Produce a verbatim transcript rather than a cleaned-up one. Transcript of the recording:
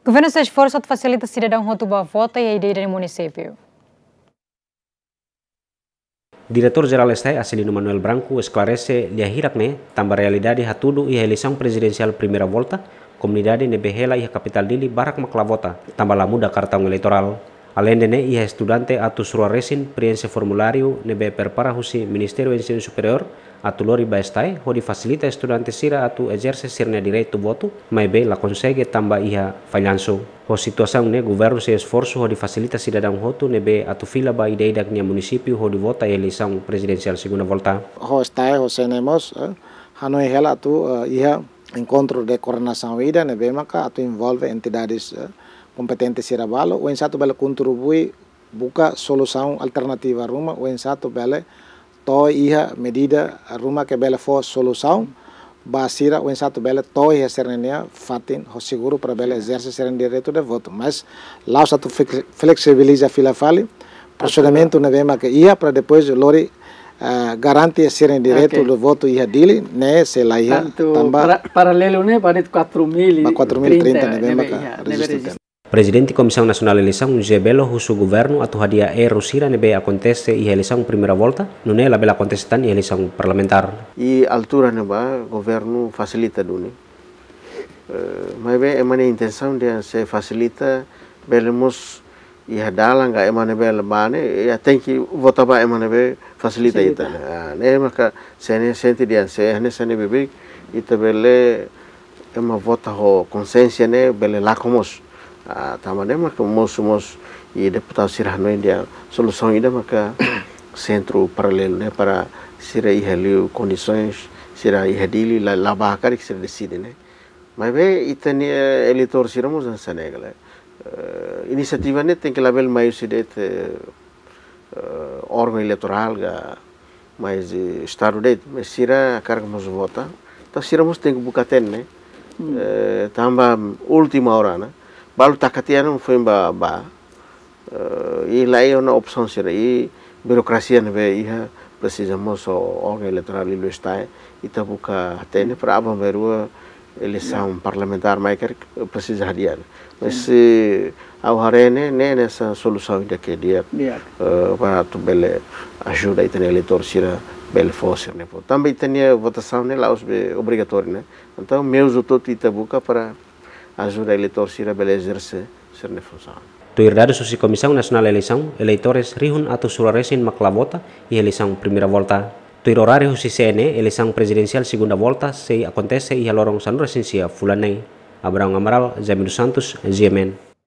Governo se esforça de facilitar cidadão rotuba vota e a ideia do município. Diretor-Geral Estai Acelino Manuel Branco esclarece lia hirakne tambah realidade hatudu e eleição presidencial primeira volta, comunidade nebehela e a capital dili barak maklavota, tambah la muda cartão eleitoral. Além de ne, ia estudante atu suruaresin preenche formulário nebe prepara husi Ministério do Ensino Superior atu lori baestai, hodi facilita estudante sira atu exerce sirne direito voto, mas be la consegue tambah ia falhanço. Ho situação ne, governo se esforço hodi facilita cidadão voto nebe atu fila ba ideia nia município hodi vota e eleição presidencial segunda volta. Ho estai ho senemos hanoi hela atu ia encontro de coordenação ida nebe maka atu envolve entidades competentes Sirabalo, o satu bela contribui buka solução alternativa rumah, o satu bela to iha medida rumah que bela for solução basira o satu bela to iha serenia fatin ho seguro para bela exerce seren direito de voto, mas lá satu flexibiliza fila fali procedimento na vema que ia para depois lori uh, garantir seren direito okay. do voto iha dili né se lá iha tambah paralelo né para quatro mil e trinta na vema que resistente. Presidente Comissão Nacional de Eleição, José Belo, husu governo atu hadia e Rusira nebe acontece e eleição primeira volta, não é la bela acontece tan e eleição parlamentar. E altura neba governo facilita duni. Uh, mas bem, é uma intenção de se facilita, belemos e hadala enggak emane bel bane, ya tem que votar ba emane be facilita ita. Ne maka sene sente dia se ne sene bebe ita bele ema vota ho consciência ne bele lá comos. Ah, tamadem maka mos-mos e deputado sirahno India solução ainda maka centro paralelo né para sira iheliu condições sira ihedili la labakar que se decide né mas bem itani eleitor siramos na Senegal uh, iniciativa né tem que label mais sidet uh, órgão eleitoral ga mais uh, estado det mas sira carga mos vota então siramos tem que bukaten né hmm. uh, tamba última hora né balu takatian foi ba ba uh, e lá é uma opção sira e burocracia né be ia precisamos o órgão eleitoral e está e tabuca atene para abam veru eleição parlamentar mais que precisa adiar mas se ao harene né nessa solução ainda que dia uh, para tu bele ajuda e ter eleitor sira bele força né também tinha votação né lá os obrigatório né então meus outros itabuca para ajuda eleitor sira bele exerce ser ne função. Tuir dados susi Comissão Nacional de Eleição, eleitores rihun atu suruaresin maklavota e eleição primeira volta. Tuir horário susi C N E, eleição presidencial segunda volta, se acontece e a lorong sanurasinsia fulanei. Abraham Amaral, Jamil Santos, G M N.